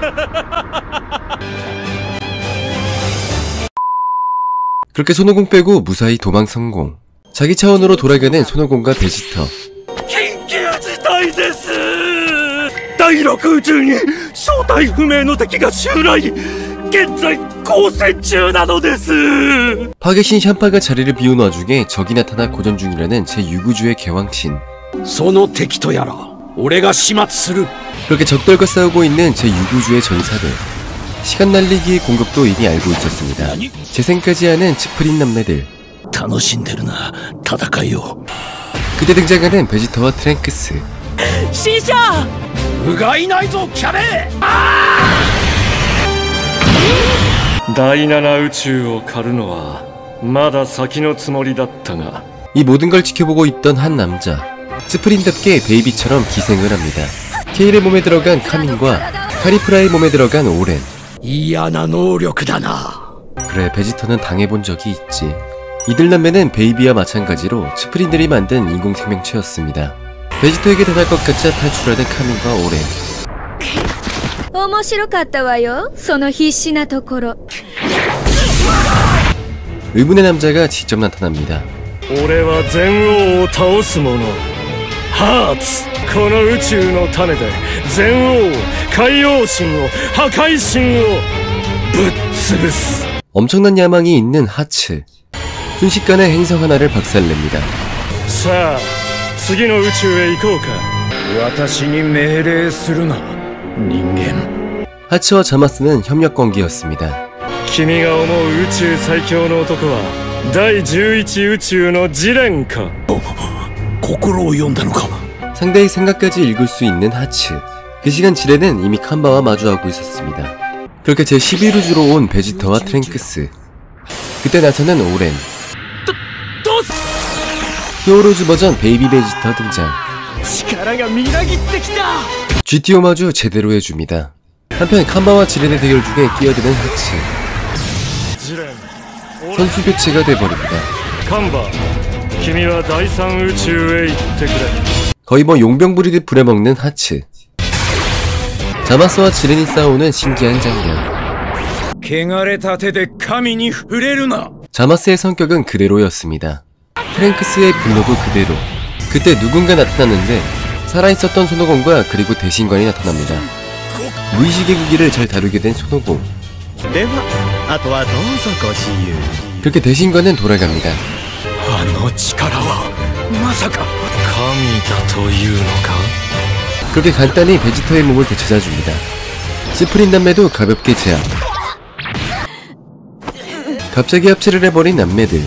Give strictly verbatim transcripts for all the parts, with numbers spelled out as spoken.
그렇게 손오공 빼고 무사히 도망 성공. 자기 차원으로 돌아가는 손오공과 베지터. 파괴신 샴파가 자리를 비운 와중에 적이 나타나 고전 중이라는 제육 우주의 개왕신. 그렇게 적들과 싸우고 있는 제육 우주의 전사들. 시간 날리기의 공급도 이미 알고 있었습니다. 재생까지 하는 치프린 남매들. 그때 등장하는 베지터와 트랭크스. 시샤! 다이나나 우주를狩るのはまだ先のつもりだったが. 이 모든 걸 지켜보고 있던 한 남자. 스프린답게 베이비처럼 기생을 합니다. 케일의 몸에 들어간 카민과 카리프라의 몸에 들어간 오렌. 그래, 베지터는 당해본 적이 있지. 이들 남매는 베이비와 마찬가지로 스프린들이 만든 인공생명체였습니다. 베지터에게 당할 것 같자 탈출하는 카민과 오렌. 面白かったわよ、その必死なところ. 의문의 남자가 직접 나타납니다. 俺は全王を倒す者。ハーツ。この宇宙の種で全王、海王神を、破壊神をぶっ潰す. 엄청난 야망이 있는 하츠. 순식간에 행성 하나를 박살냅니다. さあ、次の宇宙へ行こうか。 私に命令するな、人間. 하츠와 자마스는 협력 관계였습니다. 君が思う宇宙最強の男は第じゅういち宇宙のジレンか。 心を読んだのか. 상대의 생각까지 읽을 수 있는 하츠. 그 시간 지레는 이미 칸바와 마주하고 있었습니다. 그렇게 제십일 우주로 온 베지터와 트랭크스. 그때 나서는 오렌. 히어로즈 버전 베이비 베지터 등장. 지티오 마주 제대로 해줍니다. 한편 칸바와 지렌의 대결 중에 끼어드는 하츠. 선수 교체가 돼버립니다. 칸바,君は第三宇宙へ行ってくれ. 거의 뭐 용병 부리듯 부려먹는 하츠. 자마스와 지렌이 싸우는 신기한 장면. 자마스의 성격은 그대로였습니다. 프랭크스의 분노도 그대로. 그때 누군가 나타났는데 살아있었던 손오공과 그리고 대신관이 나타납니다. 무의식의 기기를 잘 다루게 된 손오공. 그렇게 대신관은 돌아갑니다. 그렇게 간단히 베지터의 몸을 되찾아줍니다. 스프린 남매도 가볍게 제압. 갑자기 합체를 해버린 남매들.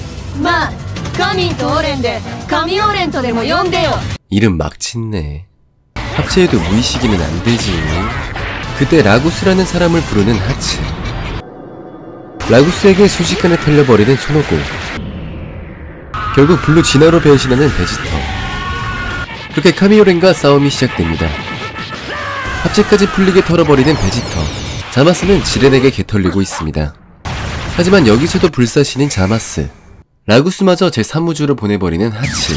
이름 막 짓네. 합체해도 무의식이면 안되지. 그때 라구스라는 사람을 부르는 하츠. 라구스에게 순식간에 털려버리는 손오공. 결국 블루 진화로 변신하는 베지터. 그렇게 카미오렌과 싸움이 시작됩니다. 합체까지 풀리게 털어버리는 베지터. 자마스는 지렌에게 개털리고 있습니다. 하지만 여기서도 불사신인 자마스. 라구스마저 제삼 우주로 보내버리는 하츠.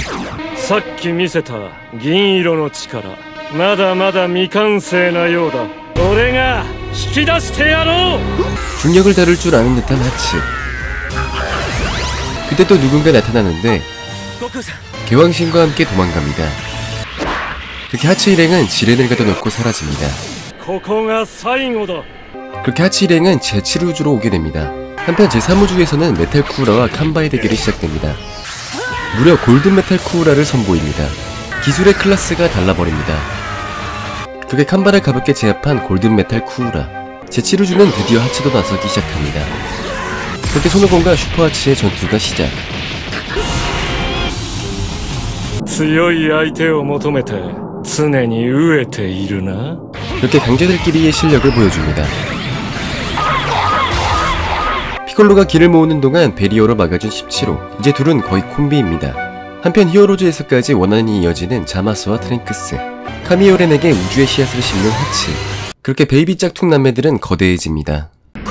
중력을 다룰 줄 아는 듯한 하츠. 그때 또 누군가 나타나는데 개왕신과 함께 도망갑니다. 그렇게 하츠 일행은 지렌을 가둬놓고 사라집니다. 그렇게 하츠 일행은 제칠 우주로 오게 됩니다. 한편 제삼 우주에서는 메탈 쿠우라와 칸바의 대결이 시작됩니다. 무려 골든 메탈 쿠우라를 선보입니다. 기술의 클래스가 달라버립니다. 그렇게 칸바를 가볍게 제압한 골든 메탈 쿠우라. 제칠 우주는 드디어 하츠도 나서기 시작합니다. 그렇게 손오공과 슈퍼하츠의 전투가 시작. 그렇게 강자들끼리의 실력을 보여줍니다. 피콜로가 길을 모으는 동안 베리어로 막아준 십칠 호. 이제 둘은 거의 콤비입니다. 한편 히어로즈에서까지 원한이 이어지는 자마스와 트랭크스. 카미오렌에게 우주의 씨앗을 심는 하츠. 그렇게 베이비 짝퉁 남매들은 거대해집니다.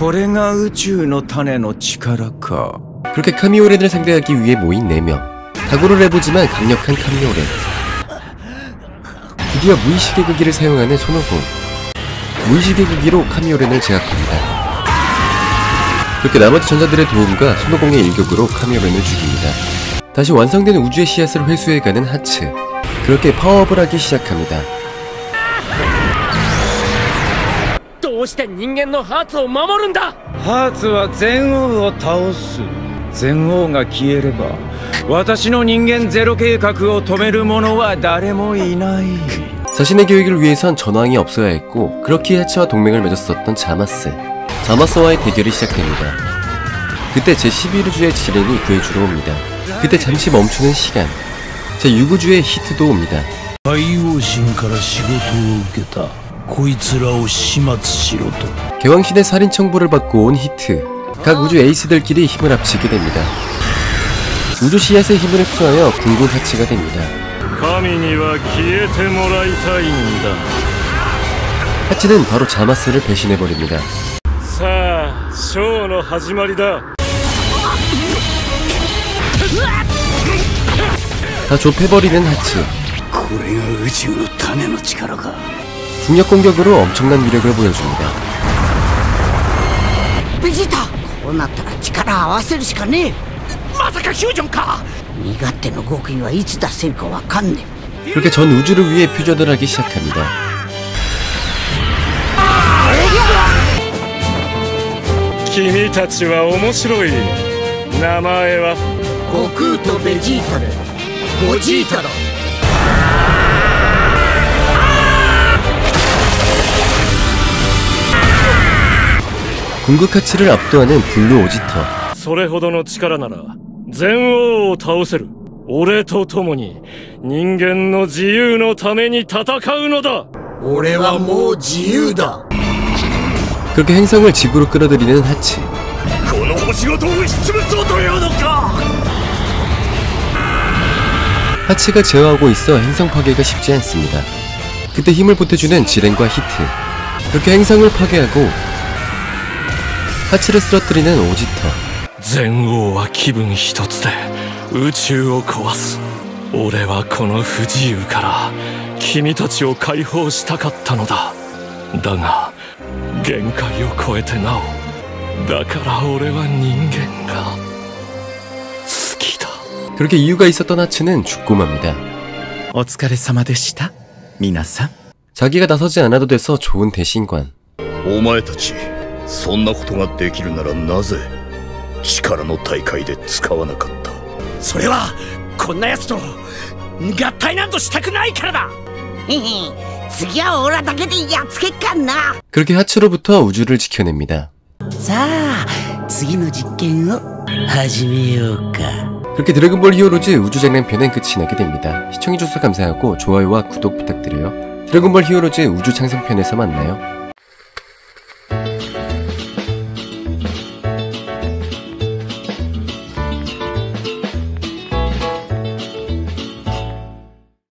그렇게 카미오렌을 상대하기 위해 모인 네 명. 각오를 해보지만 강력한 카미오렌. 드디어 무의식의 극기를 사용하는 손오공. 무의식의 기기로 카미오렌을 제압합니다. 그렇게 나머지 전사들의 도움과 손오공의 일격으로 카미오렌을 죽입니다. 다시 완성된 우주의 씨앗을 회수해가는 하츠. 그렇게 파워업을 하기 시작합니다. どうして人間のハーツを守るんだ。 ハーツは全王を倒す。全王が消えれば私の人間ゼロ計画を止める者は誰もいない。 자신의 계획을 위해선 전황이 없어야 했고 그렇게 하츠와 동맹을 맺었었던 자마스. 자마스와의 대결이 시작됩니다. 그때 제십일 우주의 지렌이 구해주러 옵니다. 그때 잠시 멈추는 시간. 제육 우주의 히트도 옵니다. 海王神から仕事を受けたこいつらを始末しろと 개왕신의 살인 청부를 받고 온 히트. 각 우주 에이스들끼리 힘을 합치게 됩니다. 우주 씨앗의 힘을 흡수하여 궁극 하츠가 됩니다. 神には消えてもらいたいんだ。 하츠는 바로 자마스를 배신해버립니다. さあショーの始まりだ。 다 좁혀버리는 하츠. これが宇宙の種の力か 중력 공격으로 엄청난 위력을 보여줍니다. ベジータこうなったら力合わせるしかねえ。まさかフュージョンか。身勝手の極意はいつ出せるかわかんねえ。 그렇게 전 우주를 위해 퓨전을 하기 시작합니다. 君たちは面白い。名前は悟空とベジータでゴジータだ。 궁극 하츠를 압도하는 블루 오지터. それほどの力なら全王を倒せる。俺と共に人間の自由のために戦うのだ。 俺はもう自由だ 그렇게 행성을 지구로 끌어들이는 하츠. この星ごと押しつぶそうというのか 하츠가 제어하고 있어 행성 파괴가 쉽지 않습니다. 그때 힘을 보태주는 지렌과 히트. 그렇게 행성을 파괴하고 하츠를 쓰러뜨리는 오지터. 全王は気分一つで宇宙を壊す。俺はこの不自由から君たちを解放したかったのだ。だが限界を超えてなお。だから俺は人間が好きだ。 그렇게 이유가 있었던 하츠는 죽고 맙니다. お疲れ様でした皆さん 자기가 나서지 않아도 돼서 좋은 대신관. お前たちそんなことができるならなぜ力の大会で使わなかった。 それはこんなやつと合体なんとしたくないからだへへ次はオラだけでやっつけっかんな。 그렇게 하츠로부터 우주를 지켜냅니다. さあ次の実験を始めようか。 그렇게 드래곤볼 히어로즈 우주장난편은 끝이 나게 됩니다. 시청해주셔서 감사하고 좋아요와 구독 부탁드려요. 드래곤볼 히어로즈 우주창성편에서 만나요.